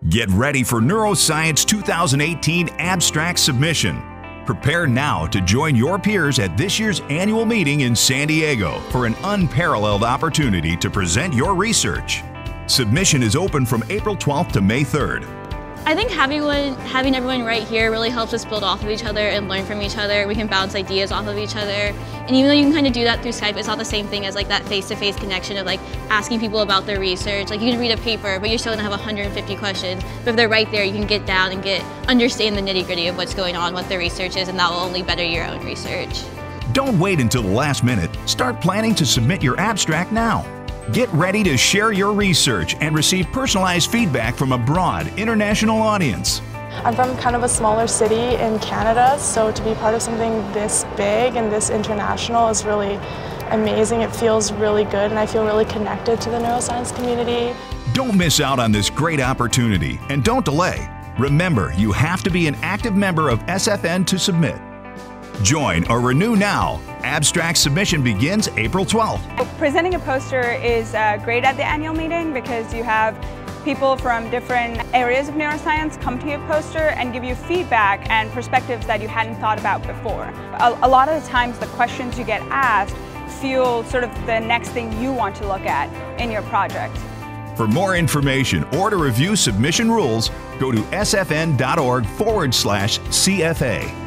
Get ready for Neuroscience 2018 abstract submission. Prepare now to join your peers at this year's annual meeting in San Diego for an unparalleled opportunity to present your research. Submission is open from April 12th to May 3rd. I think having everyone right here really helps us build off of each other and learn from each other. We can bounce ideas off of each other. And even though you can kind of do that through Skype, it's not the same thing as like that face-to-face connection of like asking people about their research. Like you can read a paper, but you're still gonna have 150 questions. But if they're right there, you can get down and understand the nitty-gritty of what's going on, what their research is, and that will only better your own research. Don't wait until the last minute. Start planning to submit your abstract now. Get ready to share your research and receive personalized feedback from a broad international audience. I'm from kind of a smaller city in Canada, so to be part of something this big and this international is really amazing. It feels really good, and I feel really connected to the neuroscience community. Don't miss out on this great opportunity, and don't delay. Remember, you have to be an active member of SFN to submit. Join or renew now. Abstract submission begins April 12th. Presenting a poster is great at the annual meeting because you have people from different areas of neuroscience come to your poster and give you feedback and perspectives that you hadn't thought about before. A lot of the times the questions you get asked fuel sort of the next thing you want to look at in your project. For more information or to review submission rules, go to sfn.org/CFA.